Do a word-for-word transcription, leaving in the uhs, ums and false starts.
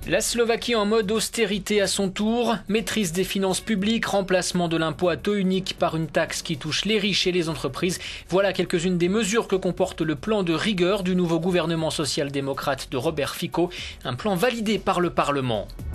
La Slovaquie en mode austérité à son tour, maîtrise des finances publiques, remplacement de l'impôt à taux unique par une taxe qui touche les riches et les entreprises. Voilà quelques-unes des mesures que comporte le plan de rigueur du nouveau gouvernement social-démocrate de Robert Fico, un plan validé par le Parlement.